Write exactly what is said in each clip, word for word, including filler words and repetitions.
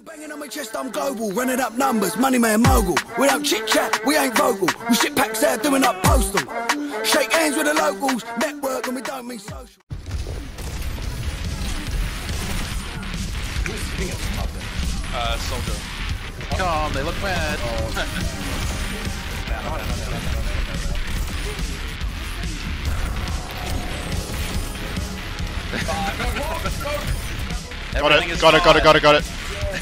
Banging on my chest, I'm global, running up numbers, money man mogul. We don't chit chat, we ain't vocal. We shit packs there doing up postal. Shake hands with the locals, network, and we don't mean social. Who's hitting us up there? Uh, soldier. Come on, they look mad. Oh. no, no, no, no, no, no, no, no. Uh, no, no, no. Got it, got it, got it, got it, got it.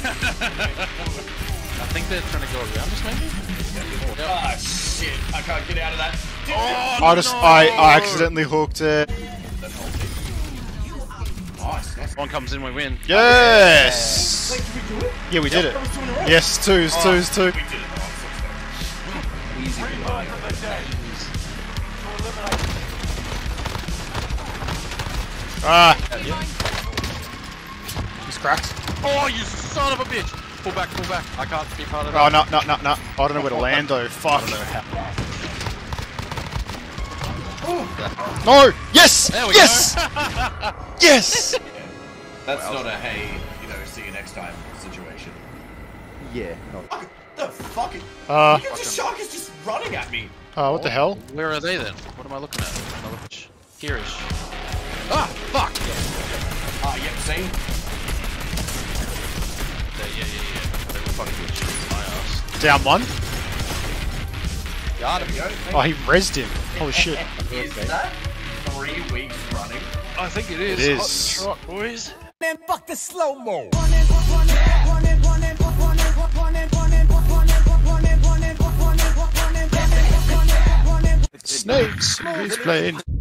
I think they're trying to go around us, maybe? Ah, shit. I can't get out of that. Oh, I just, no. I, I accidentally hooked it. Nice, nice. One comes in, we win. Yes! Wait, did we do it? Yeah, we did it. That was two in a row. Yes, twos, Oh, twos, two. We did it. Oh, easy. Ah, Yeah. he's cracked. Oh, you son of a bitch! Pull back, pull back. I can't be part of Oh, that. no, no, no, no. I don't know where to land though. Fuck. No! Yes! There we yes! go. Yes! That's not a hey, you know, see you next time situation. Yeah. No. Fuck, the fuck? Uh, Look at this shark is just running at me. uh, what the hell? Where are they then? What am I looking at? Another bitch. Here-ish. Ah, fuck! Ah, yep, see? Yeah, yeah, yeah, yeah. They were fucking shooting my ass. Down one? Got him. There Oh, he rezzed him. Holy shit. Is that three weeks running? I think it is. It is. Hot shot, boys. Then fuck the slow mo. Snakes. Who's playing?